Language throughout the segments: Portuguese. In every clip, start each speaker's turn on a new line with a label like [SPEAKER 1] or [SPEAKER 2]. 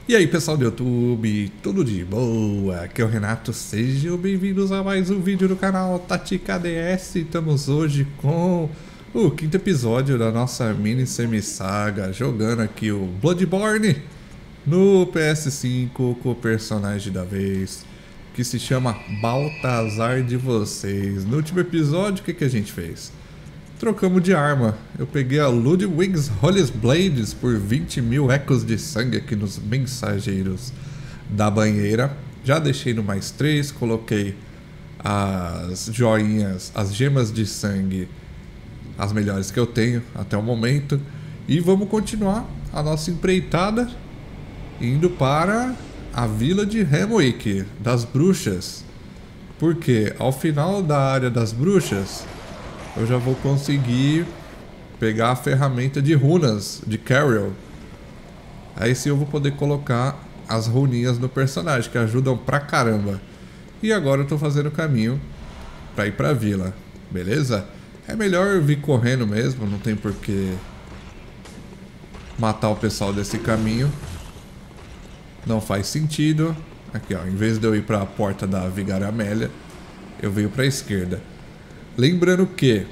[SPEAKER 1] E aí pessoal do YouTube, tudo de boa? Aqui é o Renato, sejam bem-vindos a mais um vídeo do canal Tática DS. Estamos hoje com o quinto episódio da nossa mini semi-saga, jogando aqui o Bloodborne no PS5 com o personagem da vez, que se chama Baltazar de Vocês. No último episódio, o que a gente fez? Trocamos de arma. Eu peguei a Ludwig's Holy Blades por 20 mil ecos de sangue aqui nos mensageiros da banheira. Já deixei no mais 3, coloquei as joinhas, as gemas de sangue, as melhores que eu tenho até o momento. E vamos continuar a nossa empreitada, indo para a vila de Hemwick, das bruxas. Porque ao final da área das bruxas eu já vou conseguir pegar a ferramenta de runas de Carol. Aí sim eu vou poder colocar as runinhas no personagem, que ajudam pra caramba. E agora eu tô fazendo o caminho pra ir pra vila, beleza? É melhor eu vir correndo mesmo, não tem por que matar o pessoal desse caminho. Não faz sentido. Aqui ó, em vez de eu ir pra porta da Vigária Amélia, eu venho pra esquerda. Lembrando que,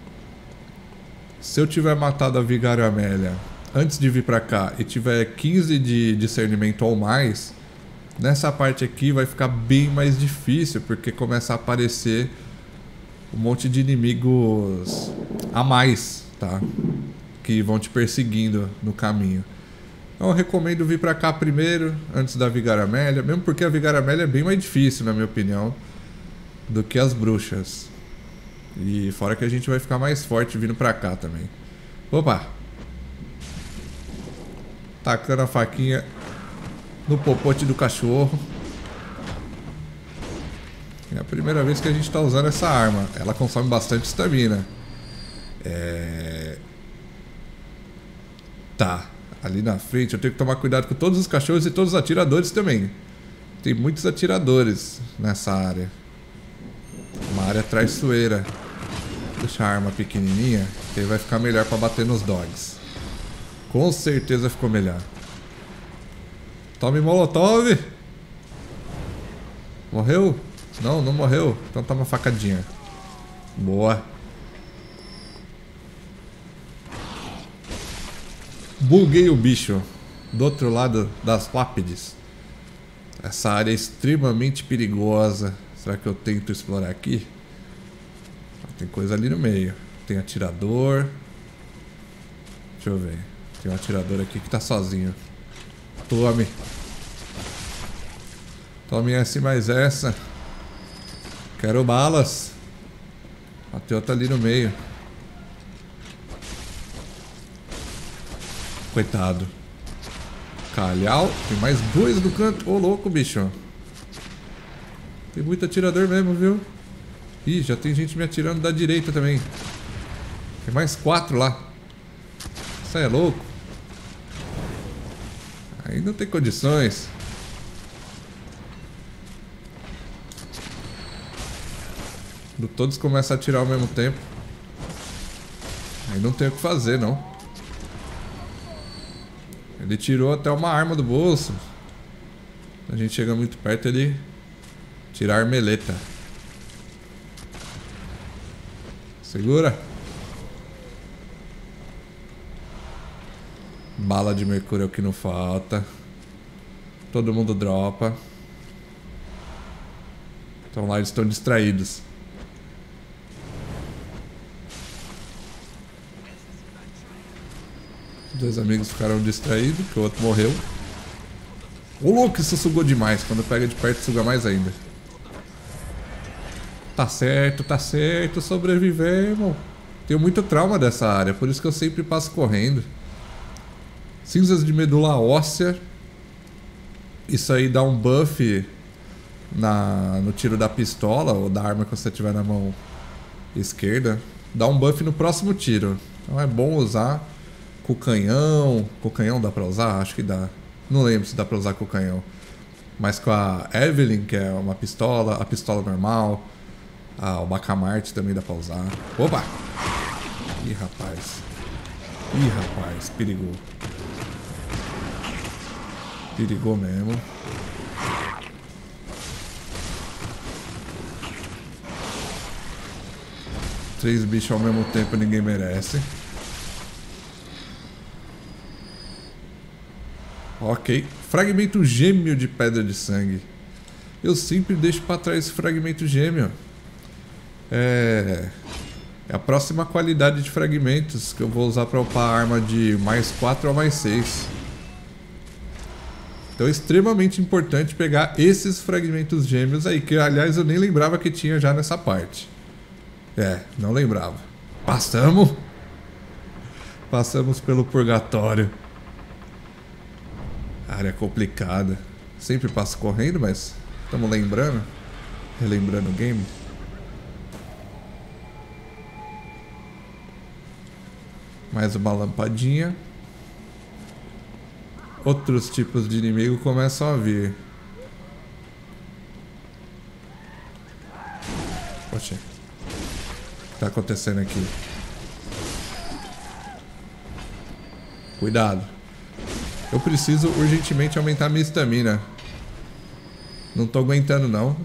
[SPEAKER 1] se eu tiver matado a Vigária Amélia antes de vir pra cá e tiver 15 de discernimento ou mais, nessa parte aqui vai ficar bem mais difícil, porque começa a aparecer um monte de inimigos a mais, tá? Que vão te perseguindo no caminho. Então eu recomendo vir pra cá primeiro, antes da Vigária Amélia, mesmo porque a Vigária Amélia é bem mais difícil, na minha opinião, do que as bruxas. E fora que a gente vai ficar mais forte vindo pra cá também. Opa! Tacando a faquinha no popote do cachorro. É a primeira vez que a gente tá usando essa arma. Ela consome bastante estamina. Tá. Ali na frente eu tenho que tomar cuidado com todos os cachorros e todos os atiradores também. Tem muitos atiradores nessa área. Uma área traiçoeira. Deixa a arma pequenininha, que aí vai ficar melhor pra bater nos dogs. Com certeza ficou melhor. Tome molotov. Morreu? Não, não morreu. Então toma uma facadinha. Boa. Buguei o bicho do outro lado das lápides. Essa área é extremamente perigosa. Será que eu tento explorar aqui? Tem coisa ali no meio. Tem atirador. Deixa eu ver. Tem um atirador aqui que tá sozinho. Tome. Tome essa e mais essa. Quero balas. Tem outra ali no meio. Coitado. Calhau. Tem mais dois no canto. Ô, louco, bicho. Tem muito atirador mesmo, viu? Ih, já tem gente me atirando da direita também. Tem mais 4 lá. Isso aí é louco. Aí não tem condições. Todos começam a atirar ao mesmo tempo. Aí não tem o que fazer, não. Ele tirou até uma arma do bolso. A gente chega muito perto, ele tira a armeleta. Segura. Bala de mercúrio é o que não falta. Todo mundo dropa. Então lá eles estão distraídos. Dois amigos ficaram distraídos, que o outro morreu. Ô louco, isso sugou demais. Quando pega de perto, suga mais ainda. Tá certo, sobrevivemos. Tenho muito trauma dessa área, por isso que eu sempre passo correndo. Cinzas de medula óssea. Isso aí dá um buff no tiro da pistola ou da arma que você tiver na mão esquerda. Dá um buff no próximo tiro. Então é bom usar com o canhão. Com o canhão dá pra usar? Acho que dá. Não lembro se dá pra usar com o canhão. Mas com a Evelyn, que é uma pistola, a pistola normal. O Bacamarte também dá pra usar. Opa! Ih, rapaz. Ih, rapaz, perigou. Perigou mesmo. Três bichos ao mesmo tempo ninguém merece. Ok. Fragmento gêmeo de pedra de sangue. Eu sempre deixo pra trás esse fragmento gêmeo. É a próxima qualidade de fragmentos que eu vou usar pra upar a arma de mais 4 ou mais 6. Então é extremamente importante pegar esses fragmentos gêmeos aí, que aliás eu nem lembrava que tinha já nessa parte. Não lembrava. Passamos pelo purgatório. Área complicada. Sempre passo correndo, mas estamos lembrando. Relembrando o game. Mais uma lampadinha. Outros tipos de inimigo começam a vir. Poxa. O que tá acontecendo aqui? Cuidado. Eu preciso urgentemente aumentar minha estamina. Não tô aguentando não.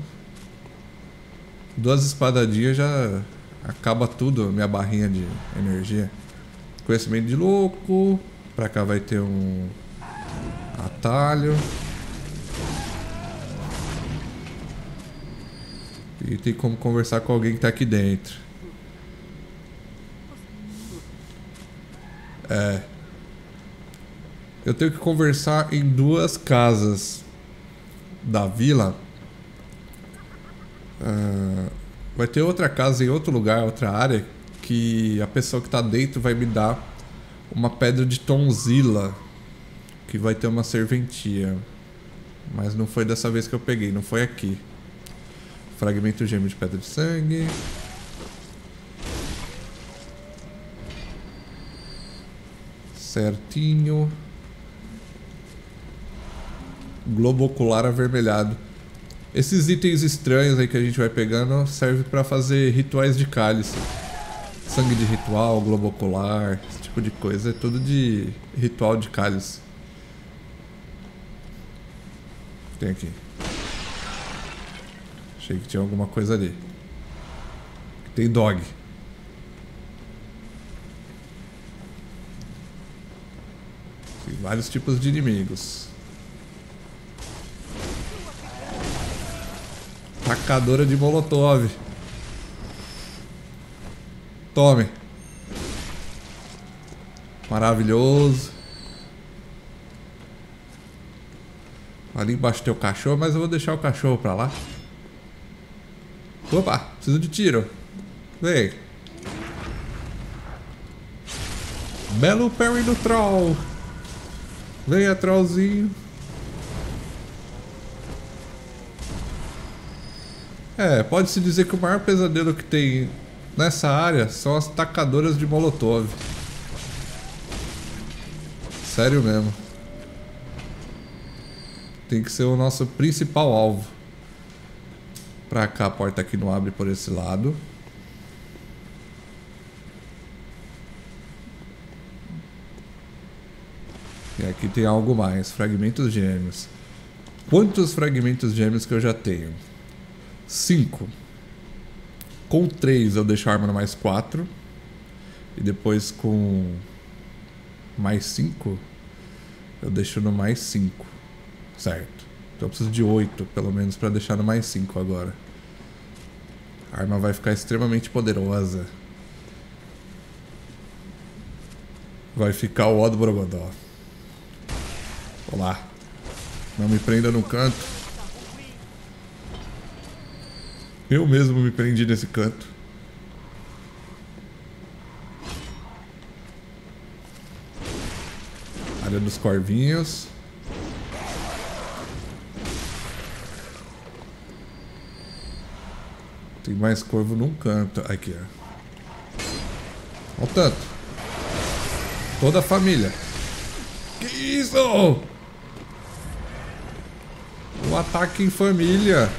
[SPEAKER 1] 2 espadadinhas já acaba tudo, minha barrinha de energia. Conhecimento de louco. Pra cá vai ter um atalho. E tem como conversar com alguém que tá aqui dentro. Eu tenho que conversar em 2 casas da vila. Vai ter outra casa em outro lugar, outra área, que a pessoa que tá dentro vai me dar uma pedra de tonzila, que vai ter uma serventia. Mas não foi dessa vez que eu peguei, não foi aqui. Fragmento gêmeo de pedra de sangue. Certinho. Globo ocular avermelhado. Esses itens estranhos aí que a gente vai pegando servem pra fazer rituais de cálice. Sangue de ritual, globo ocular, esse tipo de coisa. É tudo de ritual de cálice. Tem aqui. Achei que tinha alguma coisa ali. Tem dog. Tem vários tipos de inimigos. Tacadora de molotov. Tome. Maravilhoso. Ali embaixo tem o cachorro, mas eu vou deixar o cachorro pra lá. Opa, preciso de tiro. Vem. Belo parry do troll. Venha, trollzinho. Pode-se dizer que o maior pesadelo que tem nessa área são as tacadoras de molotov. Sério mesmo. Tem que ser o nosso principal alvo. Pra cá a porta aqui não abre por esse lado. E aqui tem algo mais. Fragmentos gêmeos. Quantos fragmentos gêmeos que eu já tenho? 5. Com 3 eu deixo a arma no mais 4. E depois com mais 5 eu deixo no mais 5. Certo. Então eu preciso de 8 pelo menos para deixar no mais 5 agora. A arma vai ficar extremamente poderosa. Vai ficar o ó do Borogodó. Olá. Não me prenda no canto. Eu mesmo me prendi nesse canto. Área dos corvinhos. Tem mais corvo num canto. Aqui, ó. Olha o tanto. Toda a família. Que isso? Um ataque em família.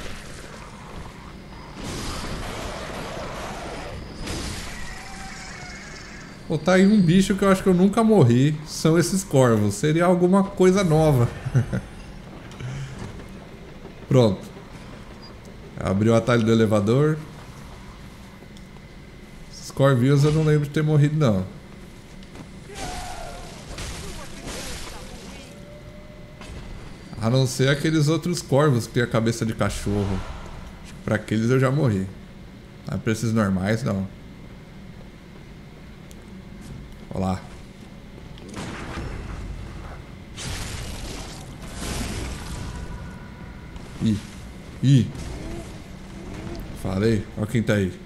[SPEAKER 1] Pô, tá aí um bicho que eu acho que eu nunca morri. São esses corvos. Seria alguma coisa nova. Pronto. Abriu o atalho do elevador. Esses corvinhos eu não lembro de ter morrido, não. A não ser aqueles outros corvos que tem a cabeça de cachorro. Acho que pra aqueles eu já morri. Mas pra esses normais, não. Olha lá. Ih. Falei. Olha quem tá aí.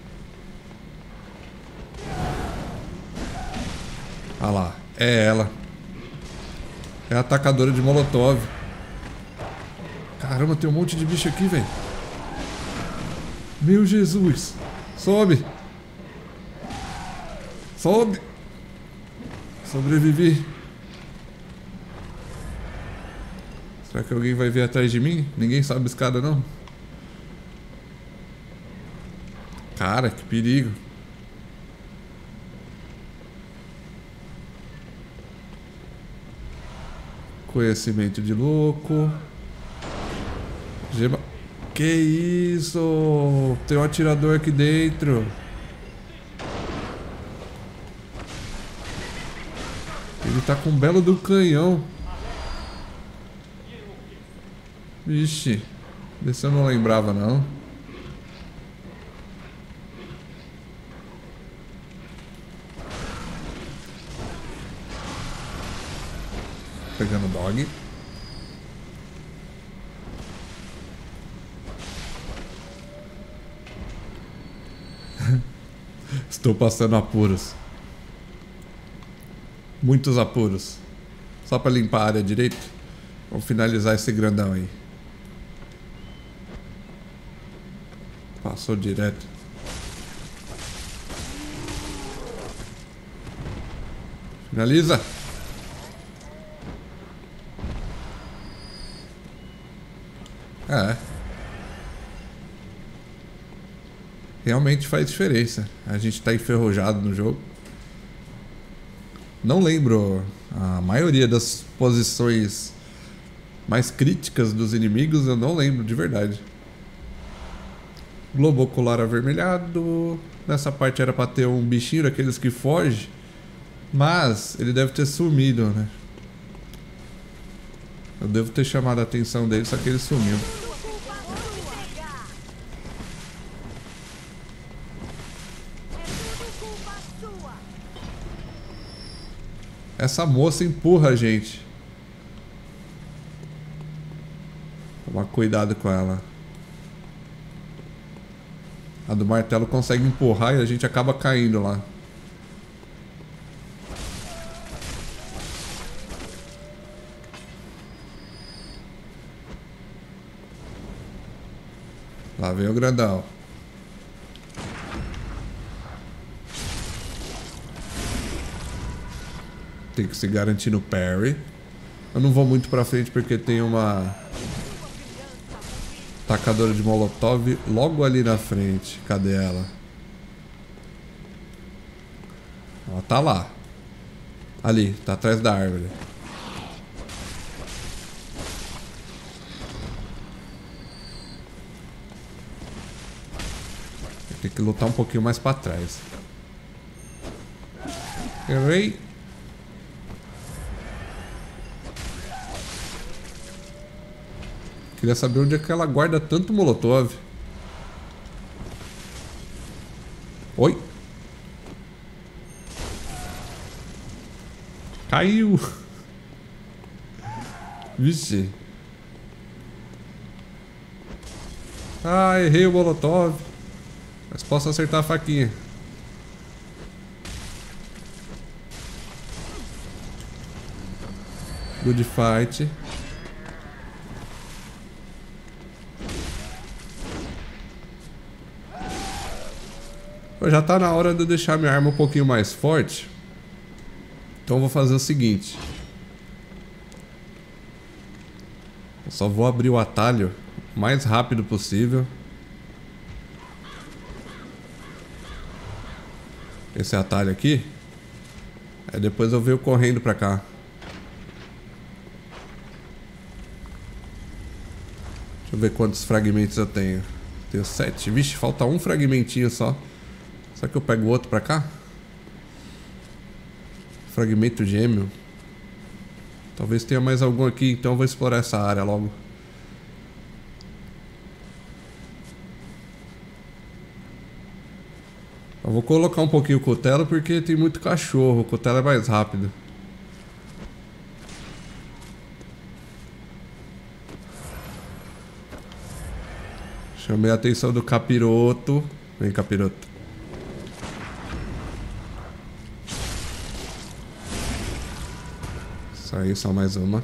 [SPEAKER 1] Olha lá. É ela. É a atacadora de Molotov. Caramba, tem um monte de bicho aqui, velho. Meu Jesus. Sobe. Sobe. Sobrevivi. Será que alguém vai vir atrás de mim? Ninguém sobe a escada, não? Cara, que perigo. Conhecimento de louco. Gema. Que isso? Tem um atirador aqui dentro. Ele tá com um belo do canhão. Vixe. Desse eu não lembrava, não. Pegando o dog. Estou passando apuros. Muitos apuros. Só para limpar a área direita. Vamos finalizar esse grandão aí. Passou direto. Finaliza. É. Realmente faz diferença. A gente tá enferrujado no jogo. Não lembro a maioria das posições mais críticas dos inimigos, eu não lembro de verdade. Globo ocular avermelhado. Nessa parte era pra ter um bichinho daqueles que foge, mas ele deve ter sumido, né? Eu devo ter chamado a atenção dele, só que ele sumiu. Essa moça empurra a gente. Tomar cuidado com ela. A do martelo consegue empurrar e a gente acaba caindo lá. Lá vem o grandão. Tem que se garantir no parry. Eu não vou muito pra frente porque tem uma atacadora de Molotov logo ali na frente. Cadê ela? Ela tá lá. Ali, tá atrás da árvore. Tem que lutar um pouquinho mais pra trás. Errei. Queria saber onde é que ela guarda tanto Molotov. Oi. Caiu. Vixe. Ah, errei o Molotov. Mas posso acertar a faquinha. Good fight. Já tá na hora de eu deixar minha arma um pouquinho mais forte. Então eu vou fazer o seguinte. Eu só vou abrir o atalho o mais rápido possível. Esse atalho aqui. Aí depois eu venho correndo pra cá. Deixa eu ver quantos fragmentos eu tenho. Tenho 7. Vixe, falta um fragmentinho só. Será que eu pego o outro pra cá? Fragmento gêmeo. Talvez tenha mais algum aqui, então eu vou explorar essa área logo. Eu vou colocar um pouquinho o cutelo porque tem muito cachorro. O cutelo é mais rápido. Chamei a atenção do capiroto. Vem, capiroto. Isso aí, só mais uma.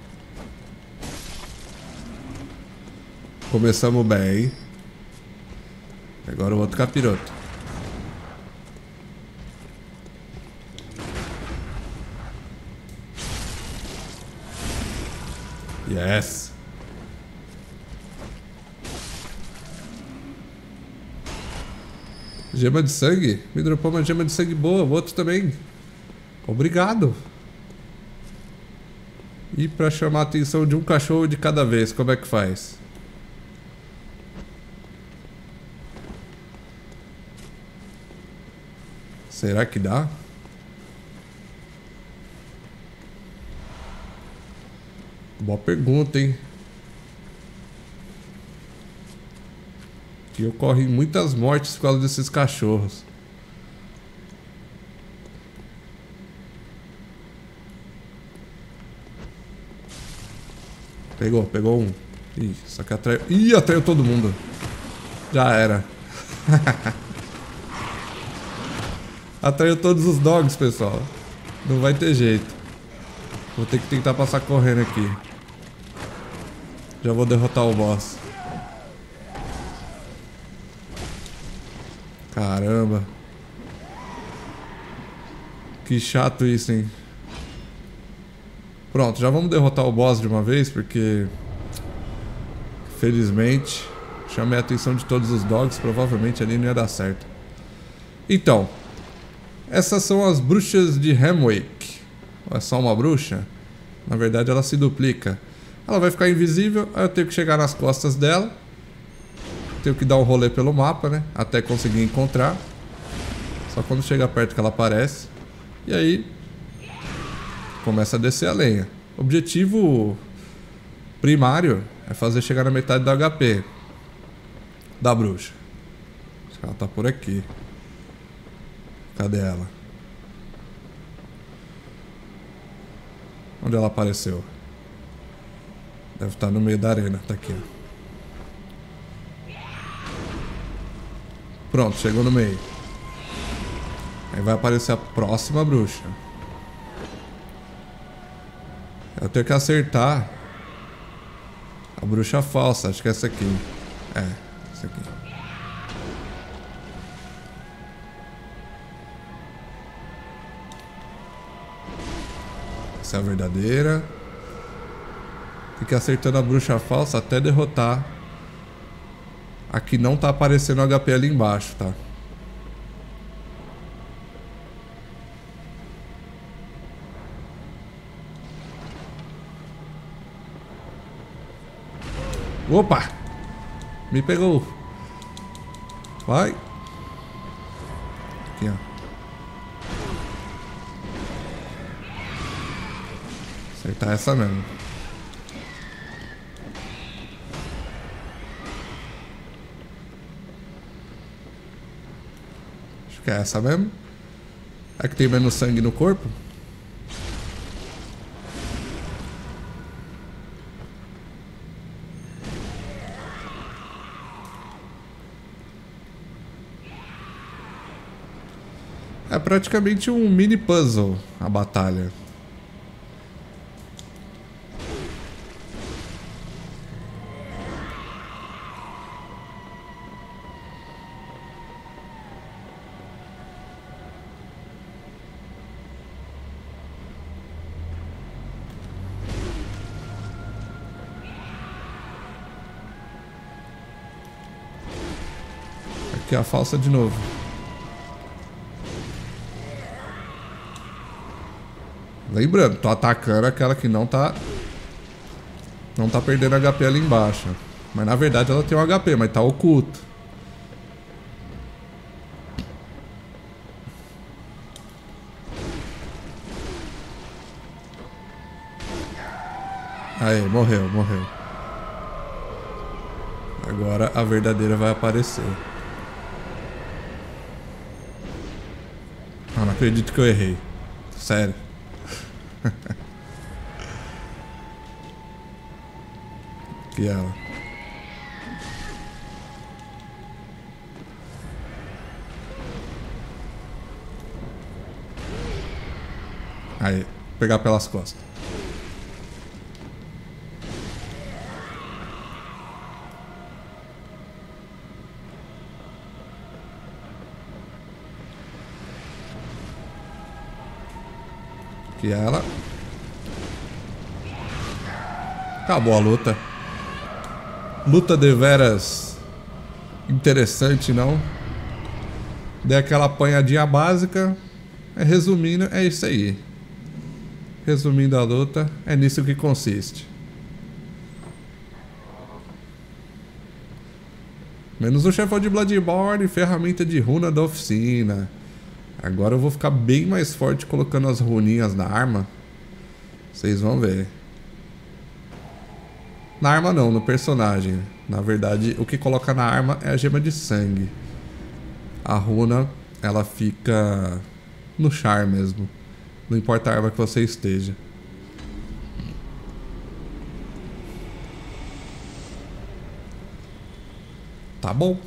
[SPEAKER 1] Começamos bem. Agora o outro capiroto. Yes. Gema de sangue? Me dropou uma gema de sangue boa. O outro também. Obrigado. E pra chamar a atenção de um cachorro de cada vez, como é que faz? Será que dá? Boa pergunta, hein? Que ocorrem muitas mortes por causa desses cachorros. Pegou um. Ih, só que atraiu. Ih, atraiu todo mundo. Já era. Atraiu todos os dogs, pessoal. Não vai ter jeito. Vou ter que tentar passar correndo aqui. Já vou derrotar o boss. Caramba. Que chato isso, hein? Pronto, já vamos derrotar o boss de uma vez, porque... Felizmente, chamei a atenção de todos os dogs, provavelmente ali não ia dar certo. Então, essas são as bruxas de Hemwick. É só uma bruxa? Na verdade ela se duplica. Ela vai ficar invisível, aí eu tenho que chegar nas costas dela. Tenho que dar um rolê pelo mapa, né? Até conseguir encontrar. Só quando chega perto que ela aparece. E aí... começa a descer a lenha. Objetivo primário é fazer chegar na metade do HP da bruxa. Ela tá por aqui. Cadê ela? Onde ela apareceu? Deve estar no meio da arena. Tá aqui, ó. Pronto, chegou no meio. Aí vai aparecer a próxima bruxa. Eu tenho que acertar a bruxa falsa. Acho que é essa aqui. É, essa aqui. Essa é a verdadeira. Tem que ir acertando a bruxa falsa até derrotar a que não tá aparecendo o HP ali embaixo, tá? Opa! Me pegou. Vai. Aqui, ó. Acertar essa mesmo. Acho que é essa mesmo. É que tem menos sangue no corpo. É praticamente um mini puzzle a batalha. Aqui a falsa de novo. Lembrando, tô atacando aquela que não tá perdendo HP ali embaixo. Mas na verdade ela tem um HP, mas tá oculto. Aí, morreu, morreu. Agora a verdadeira vai aparecer. Ah, não acredito que eu errei. Sério. Aqui ela. Aí, pegar pelas costas. Aqui ela. Acabou a luta. Luta deveras interessante, não? Dei aquela apanhadinha básica. Resumindo, é isso aí. Resumindo a luta, é nisso que consiste. Menos o chefão de Bloodborne e ferramenta de runa da oficina. Agora eu vou ficar bem mais forte colocando as runinhas na arma. Vocês vão ver. Na arma não, no personagem. Na verdade, o que coloca na arma é a gema de sangue. A runa, ela fica no char mesmo. Não importa a arma que você esteja. Tá bom.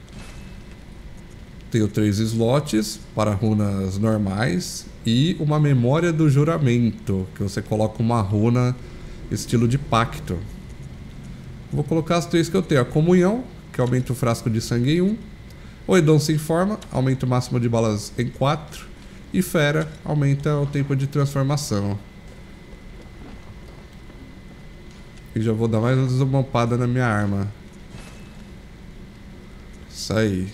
[SPEAKER 1] Tenho 3 slots para runas normais e uma memória do juramento, que você coloca uma runa estilo de pacto. Vou colocar as 3 que eu tenho. A comunhão, que aumenta o frasco de sangue em 1. O Edom se informa, aumenta o máximo de balas em 4. E fera, aumenta o tempo de transformação. E já vou dar mais uma upada na minha arma. Isso aí.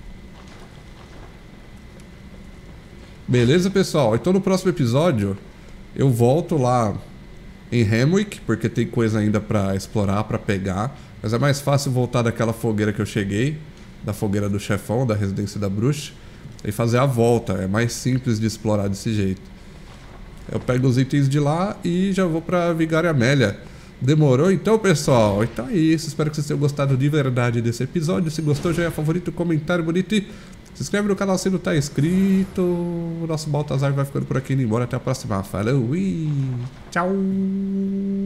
[SPEAKER 1] Beleza, pessoal? Então no próximo episódio eu volto lá em Hemwick, porque tem coisa ainda pra explorar, pra pegar. Mas é mais fácil voltar daquela fogueira que eu cheguei, da fogueira do chefão, da residência da bruxa, e fazer a volta. É mais simples de explorar desse jeito. Eu pego os itens de lá e já vou pra Vigária Amélia. Demorou então, pessoal? Então é isso. Espero que vocês tenham gostado de verdade desse episódio. Se gostou, já é favorito, comentário bonito e se inscreve no canal se não tá inscrito. O nosso Baltazar vai ficando por aqui indo embora. Até a próxima. Falou e tchau!